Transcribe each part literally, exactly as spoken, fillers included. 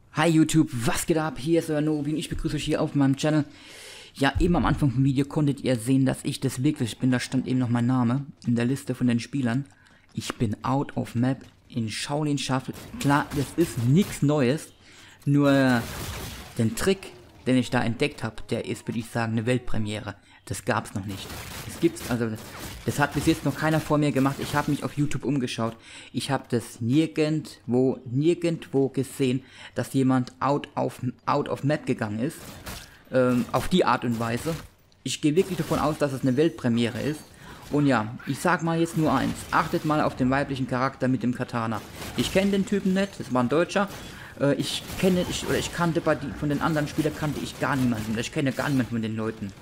Hi YouTube, was geht ab? Hier ist euer Nobi und ich begrüße euch hier auf meinem Channel. Ja, eben am Anfang vom Video konntet ihr sehen, dass ich das wirklich bin. Da stand eben noch mein Name in der Liste von den Spielern. Ich bin out of map in Shaolin Shuffle. Klar, das ist nichts Neues. Nur den Trick, den ich da entdeckt habe, der ist, würde ich sagen, eine Weltpremiere. Das gab's noch nicht. Das gibt's, also das, das hat bis jetzt noch keiner vor mir gemacht. Ich habe mich auf YouTube umgeschaut. Ich habe das nirgendwo, nirgendwo gesehen, dass jemand out of, out of map gegangen ist. Ähm, auf die Art und Weise. Ich gehe wirklich davon aus, dass es eine Weltpremiere ist. Und ja, ich sag mal jetzt nur eins. Achtet mal auf den weiblichen Charakter mit dem Katana. Ich kenne den Typen nicht, das war ein Deutscher. Äh, ich kenne, ich, oder ich kannte bei die, von den anderen Spielern kannte ich gar niemanden. Ich kenne gar niemanden von den Leuten.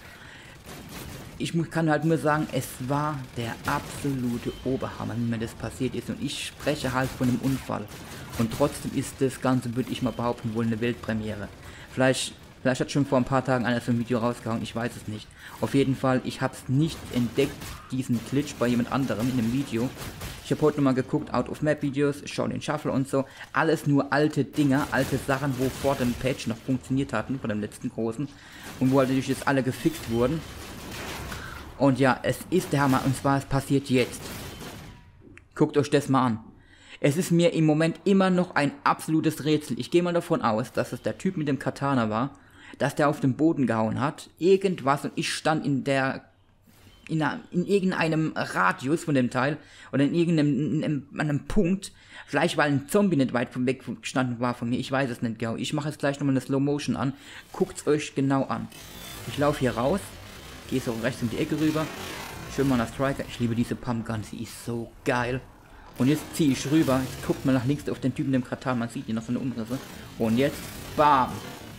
Ich kann halt nur sagen, es war der absolute Oberhammer, wie mir das passiert ist. Und ich spreche halt von einem Unfall. Und trotzdem ist das Ganze, würde ich mal behaupten, wohl eine Weltpremiere. Vielleicht, vielleicht hat schon vor ein paar Tagen einer so ein Video rausgehauen, ich weiß es nicht. Auf jeden Fall, ich habe es nicht entdeckt, diesen Glitch bei jemand anderem in einem Video. Ich habe heute nochmal geguckt, Out-of-Map-Videos, Shaolin Shuffle und so. Alles nur alte Dinger, alte Sachen, wo vor dem Patch noch funktioniert hatten, vor dem letzten großen. Und wo halt natürlich jetzt alle gefixt wurden. Und ja, es ist der Hammer, und zwar es passiert jetzt. Guckt euch das mal an. Es ist mir im Moment immer noch ein absolutes Rätsel. Ich gehe mal davon aus, dass es der Typ mit dem Katana war, dass der auf den Boden gehauen hat. Irgendwas, und ich stand in der, in, einer, in irgendeinem Radius von dem Teil, oder in irgendeinem in einem, einem Punkt. Vielleicht weil ein Zombie nicht weit von weg gestanden war von mir, ich weiß es nicht genau. Ich mache jetzt gleich nochmal eine Slow Motion an. Guckt es euch genau an. Ich laufe hier raus. Gehe so rechts um die Ecke rüber. Schön mal nach Striker. Ich liebe diese Pumpgun. Sie ist so geil. Und jetzt ziehe ich rüber. Jetzt guckt mal nach links auf den Typen im Katana. Man sieht hier noch so eine Umrisse. Und jetzt, bam.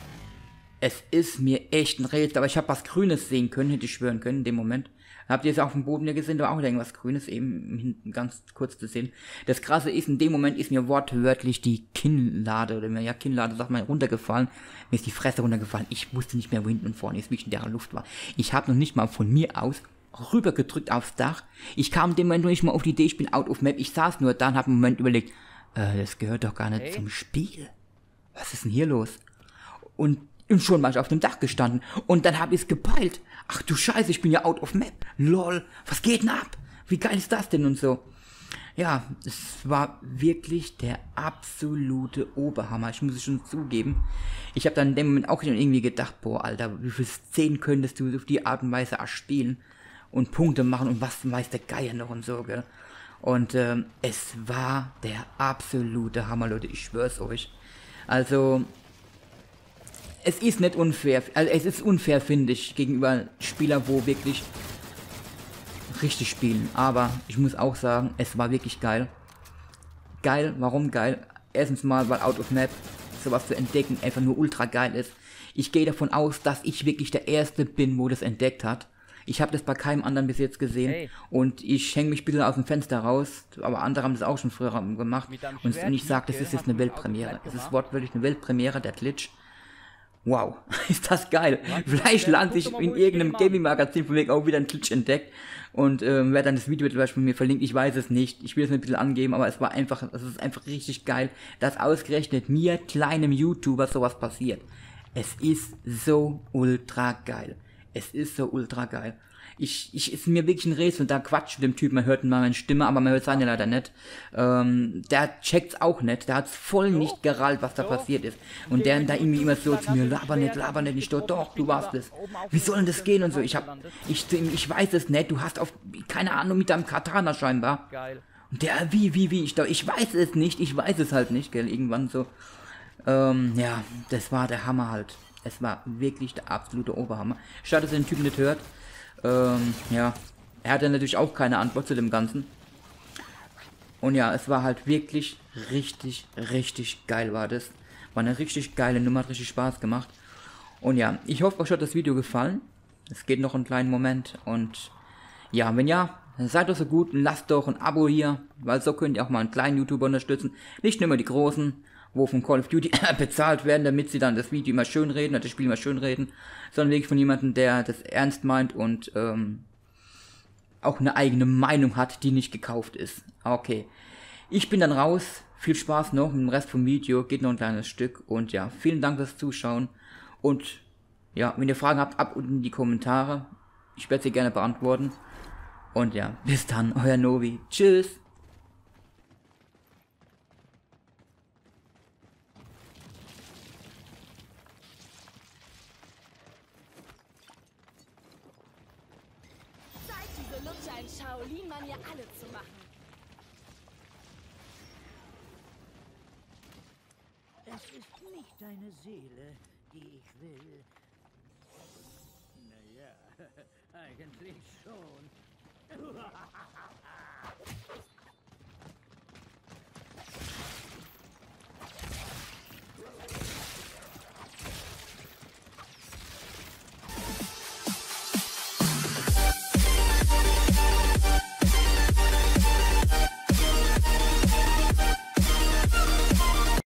Es ist mir echt ein Rätsel. Aber ich habe was Grünes sehen können. Hätte ich schwören können in dem Moment. Habt ihr es auf dem Boden hier gesehen? Da war auch irgendwas Grünes eben hinten ganz kurz zu sehen. Das Krasse ist, in dem Moment ist mir wortwörtlich die Kinnlade, oder mir ja Kinnlade, sag mal, runtergefallen. Mir ist die Fresse runtergefallen. Ich wusste nicht mehr, wo hinten und vorne ist, wie ich in der Luft war. Ich habe noch nicht mal von mir aus rübergedrückt aufs Dach. Ich kam in dem Moment noch nicht mal auf die Idee, ich bin out of map. Ich saß nur da und habe einen Moment überlegt, äh, das gehört doch gar nicht hey. zum Spiel. Was ist denn hier los? Und Und schon war ich auf dem Dach gestanden. Und dann habe ich es gepeilt. Ach du Scheiße, ich bin ja out of map. Lol, was geht denn ab? Wie geil ist das denn und so? Ja, es war wirklich der absolute Oberhammer. Ich muss es schon zugeben. Ich habe dann in dem Moment auch irgendwie gedacht, boah, Alter, wie viele Szenen könntest du auf die Art und Weise erspielen und Punkte machen und was weiß der Geier noch und so, gell? Und ähm, es war der absolute Hammer, Leute, ich schwör's euch. Also... Es ist nicht unfair, also es ist unfair, finde ich, gegenüber Spielern, wo wirklich richtig spielen. Aber ich muss auch sagen, es war wirklich geil. Geil, warum geil? Erstens mal, weil Out of Map sowas zu entdecken einfach nur ultra geil ist. Ich gehe davon aus, dass ich wirklich der Erste bin, wo das entdeckt hat. Ich habe das bei keinem anderen bis jetzt gesehen. Hey. Und ich hänge mich ein bisschen aus dem Fenster raus, aber andere haben das auch schon früher gemacht. Und, und ich sage, das ist jetzt eine Weltpremiere. Es ist wortwörtlich eine Weltpremiere, der Glitch. Wow, ist das geil. Vielleicht lande ich in irgendeinem Gaming-Magazin von wegen auch wieder einen Glitch entdeckt und ähm, werde dann das Video zum Beispiel von mir verlinkt, ich weiß es nicht. Ich will es ein bisschen angeben, aber es war einfach, es ist einfach richtig geil, dass ausgerechnet mir, kleinem YouTuber, sowas passiert. Es ist so ultra geil. Es ist so ultra geil. Ich, ich, ist mir wirklich ein Rätsel, da quatscht mit dem Typ, man hört mal meine Stimme, aber man hört seine leider nicht. Ähm, der checkt's auch nicht, der hat's voll nicht gerallt, was da passiert ist. Und der da irgendwie immer so zu mir, laber nicht, laber nicht, ich doch, doch, du warst es. Wie soll denn das gehen und so, ich hab, ich, ich weiß es nicht, du hast auf, keine Ahnung, mit deinem Katana scheinbar. Und der, wie, wie, wie, ich doch, ich weiß es nicht, ich weiß es halt nicht, gell, irgendwann so. Ähm, ja, das war der Hammer halt. Es war wirklich der absolute Oberhammer. Schade, dass ihr den Typen nicht hört. Ähm, ja, er hatte natürlich auch keine Antwort zu dem Ganzen. Und ja, es war halt wirklich richtig, richtig geil war das. War eine richtig geile Nummer, hat richtig Spaß gemacht. Und ja, ich hoffe, euch hat das Video gefallen. Es geht noch einen kleinen Moment. Und ja, wenn ja, seid doch so gut und lasst doch ein Abo hier. Weil so könnt ihr auch mal einen kleinen YouTuber unterstützen. Nicht nur immer die großen, wo von Call of Duty bezahlt werden, damit sie dann das Video immer schön reden, das Spiel immer schön reden, sondern wirklich von jemandem, der das ernst meint und ähm, auch eine eigene Meinung hat, die nicht gekauft ist. Okay, ich bin dann raus. viel Spaß noch mit dem Rest vom Video, geht noch ein kleines Stück. Und ja, vielen Dank fürs Zuschauen. Und ja, wenn ihr Fragen habt, ab unten in die Kommentare. Ich werde sie gerne beantworten. Und ja, bis dann, euer Novi. Tschüss. Zeig diese Lutscher in Shaolin-Manier alle zu machen. Es ist nicht deine Seele, die ich will. Naja, eigentlich schon.